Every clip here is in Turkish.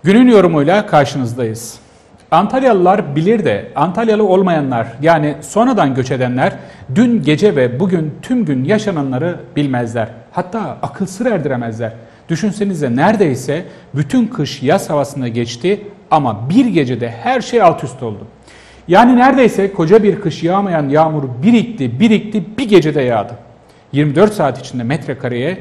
Günün yorumuyla karşınızdayız. Antalyalılar bilir de Antalyalı olmayanlar, yani sonradan göç edenler dün gece ve bugün tüm gün yaşananları bilmezler. Hatta akıl sır erdiremezler. Düşünsenize, neredeyse bütün kış yaz havasında geçti ama bir gecede her şey alt üst oldu. Yani neredeyse koca bir kış yağmayan yağmur birikti bir gecede yağdı. 24 saat içinde metrekareye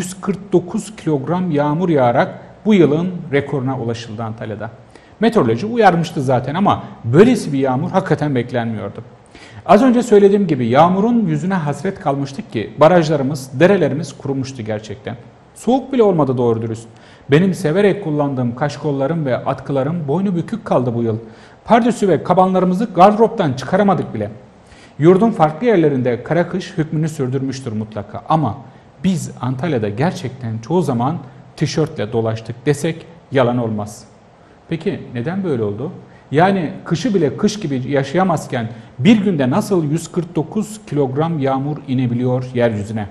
149 kilogram yağmur yağarak bu yılın rekoruna ulaşıldı Antalya'da. Meteoroloji uyarmıştı zaten ama böylesi bir yağmur hakikaten beklenmiyordu. Az önce söylediğim gibi yağmurun yüzüne hasret kalmıştık ki barajlarımız, derelerimiz kurumuştu gerçekten. Soğuk bile olmadı doğru dürüst. Benim severek kullandığım kaşkollarım ve atkılarım boynu bükük kaldı bu yıl. Pardösü ve kabanlarımızı gardıroptan çıkaramadık bile. Yurdun farklı yerlerinde kara kış hükmünü sürdürmüştür mutlaka ama biz Antalya'da gerçekten çoğu zaman tişörtle dolaştık desek yalan olmaz. Peki neden böyle oldu? Yani kışı bile kış gibi yaşayamazken bir günde nasıl 149 kilogram yağmur inebiliyor yeryüzüne?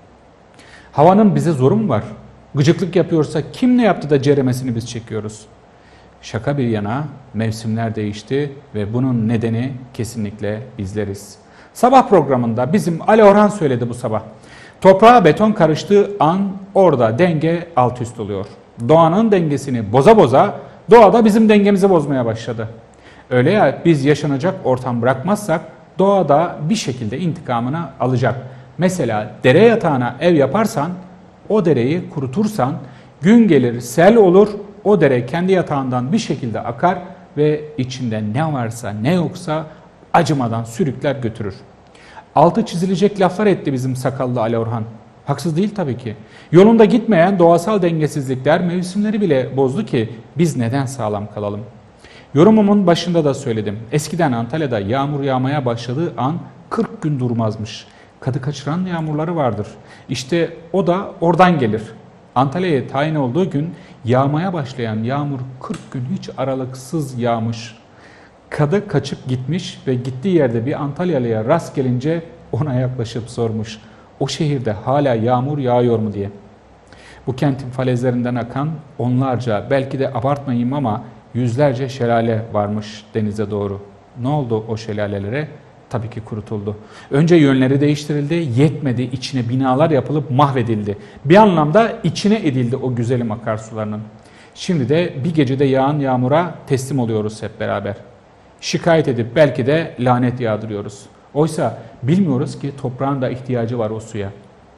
Havanın bize zoru mu var? Gıcıklık yapıyorsa kim ne yaptı da ceremesini biz çekiyoruz? Şaka bir yana mevsimler değişti ve bunun nedeni kesinlikle bizleriz. Sabah programında bizim Ali Orhan söyledi bu sabah. Toprağa beton karıştığı an orada denge alt üst oluyor. Doğanın dengesini boza boza doğa da bizim dengemizi bozmaya başladı. Öyle ya, biz yaşanacak ortam bırakmazsak doğa da bir şekilde intikamını alacak. Mesela dere yatağına ev yaparsan, o dereyi kurutursan gün gelir sel olur, o dere kendi yatağından bir şekilde akar ve içinde ne varsa ne yoksa acımadan sürükler götürür. Altı çizilecek laflar etti bizim sakallı Ali Orhan. Haksız değil tabii ki. Yolunda gitmeyen doğasal dengesizlikler mevsimleri bile bozdu ki biz neden sağlam kalalım? Yorumumun başında da söyledim. Eskiden Antalya'da yağmur yağmaya başladığı an 40 gün durmazmış. Kadı kaçıran yağmurları vardır. İşte o da oradan gelir. Antalya'ya tayin olduğu gün yağmaya başlayan yağmur 40 gün hiç aralıksız yağmış. Kadı kaçıp gitmiş ve gittiği yerde bir Antalyalıya rast gelince ona yaklaşıp sormuş. O şehirde hala yağmur yağıyor mu diye. Bu kentin falezlerinden akan onlarca, belki de abartmayayım ama yüzlerce şelale varmış denize doğru. Ne oldu o şelalelere? Tabii ki kurutuldu. Önce yönleri değiştirildi, yetmedi, içine binalar yapılıp mahvedildi. Bir anlamda içine edildi o güzelim akarsularının. Şimdi de bir gecede yağan yağmura teslim oluyoruz hep beraber. Şikayet edip belki de lanet yağdırıyoruz. Oysa bilmiyoruz ki toprağın da ihtiyacı var o suya.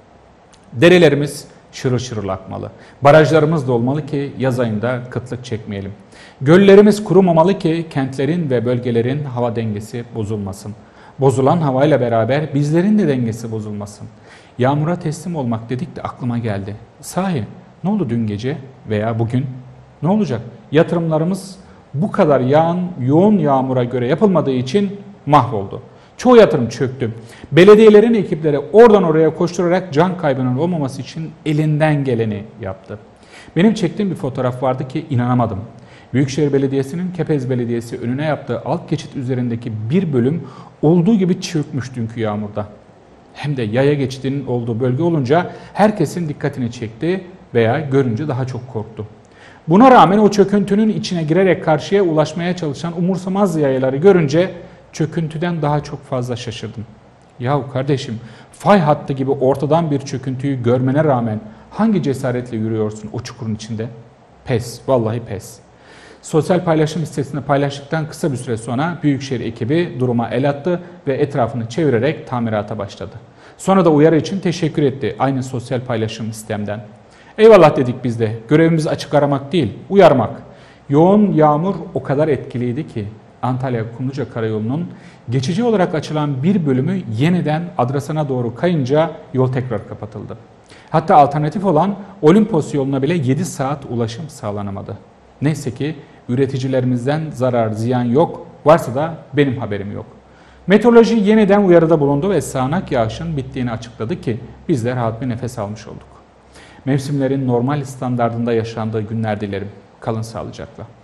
Derelerimiz şırıl şırıl akmalı. Barajlarımız dolmalı ki yaz ayında kıtlık çekmeyelim. Göllerimiz kurumamalı ki kentlerin ve bölgelerin hava dengesi bozulmasın. Bozulan havayla beraber bizlerin de dengesi bozulmasın. Yağmura teslim olmak dedik de aklıma geldi. Sahi ne oldu dün gece veya bugün? Ne olacak? Yatırımlarımız bu kadar yoğun yağmura göre yapılmadığı için mahvoldu. Çoğu yatırım çöktü. Belediyelerin ekipleri oradan oraya koşturarak can kaybının olmaması için elinden geleni yaptı. Benim çektiğim bir fotoğraf vardı ki inanamadım. Büyükşehir Belediyesi'nin Kepez Belediyesi önüne yaptığı alt geçit üzerindeki bir bölüm olduğu gibi çökmüş dünkü yağmurda. Hem de yaya geçidinin olduğu bölge olunca herkesin dikkatini çekti veya görünce daha çok korktu. Buna rağmen o çöküntünün içine girerek karşıya ulaşmaya çalışan umursamaz yayaları görünce çöküntüden daha çok fazla şaşırdım. Yahu kardeşim, fay hattı gibi ortadan bir çöküntüyü görmene rağmen hangi cesaretle yürüyorsun o çukurun içinde? Pes, vallahi pes. Sosyal paylaşım sitesinde paylaştıktan kısa bir süre sonra Büyükşehir ekibi duruma el attı ve etrafını çevirerek tamirata başladı. Sonra da uyarı için teşekkür etti aynı sosyal paylaşım sistemden. Eyvallah dedik biz de. Görevimiz açık aramak değil, uyarmak. Yoğun yağmur o kadar etkiliydi ki Antalya-Kumluca Karayolu'nun geçici olarak açılan bir bölümü yeniden Adrasan'a doğru kayınca yol tekrar kapatıldı. Hatta alternatif olan Olimpos yoluna bile 7 saat ulaşım sağlanamadı. Neyse ki üreticilerimizden zarar, ziyan yok, varsa da benim haberim yok. Meteoroloji yeniden uyarıda bulundu ve sağanak yağışın bittiğini açıkladı ki biz de rahat bir nefes almış olduk. Mevsimlerin normal standardında yaşandığı günler dilerim. Kalın sağlıcakla.